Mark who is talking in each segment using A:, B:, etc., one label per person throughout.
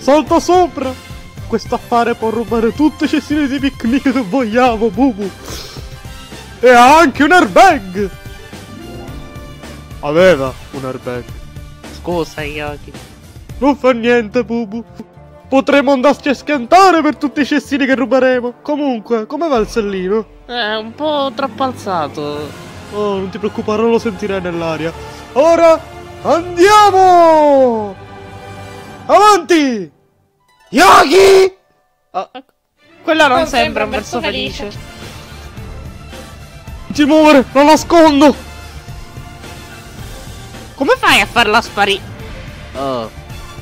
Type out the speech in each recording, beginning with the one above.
A: salta sopra! Questo affare può rubare tutte le cestine di picnic che vogliamo, Bubu! E ha anche un airbag! Aveva un airbag.
B: Scusa, Yogi.
A: Non fa niente, Bubu. Potremo andarci a schiantare per tutti i cestini che ruberemo. Comunque, come va il sellino?
B: È un po' troppo alzato.
A: Oh, non ti preoccupare, non lo sentirai nell'aria. Ora andiamo! Avanti! Yogi!
B: Oh, quello non sembra un verso felice.
A: Non ti muovere, la nascondo!
B: Come fai a farla sparire? Oh.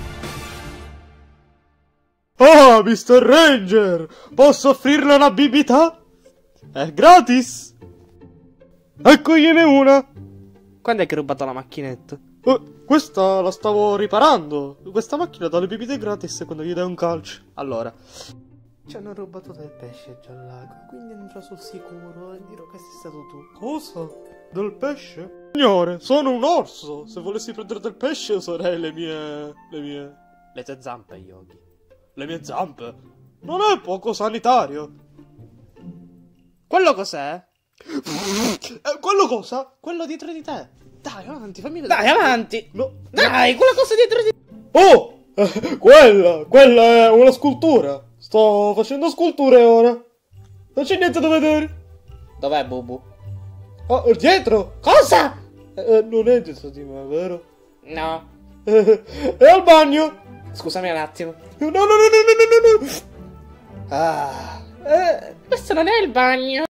A: Oh, Mr. Ranger! Posso offrirle una bibita? È gratis! Eccogliene una!
B: Quando è che hai rubato la macchinetta?
A: Questa la stavo riparando. Questa macchina dà le bibite gratis quando gli dai un calcio. Allora, ci hanno rubato del pesce già al lago, quindi andrò sul sicuro e dirò che sei stato tu. Cosa? Del pesce? Signore, sono un orso. Se volessi prendere del pesce userei le
B: Le tue zampe, Yogi.
A: le mie zampe. Non è poco sanitario.
B: Quello cos'è?
A: Quello cosa?
B: Quello dietro di te. Dai, avanti, fammi
C: Dai, avanti!
A: No.
C: Dai, quella cosa dietro di te!
A: Oh! Quella è una scultura. Sto facendo sculture ora. Non c'è niente da vedere.
C: Dov'è Bubu?
A: Oh, dietro!
C: Cosa?
A: Non è dietro di me, vero?
C: No.
A: È al bagno!
C: Scusami un attimo.
A: No.
C: Questo non è il bagno.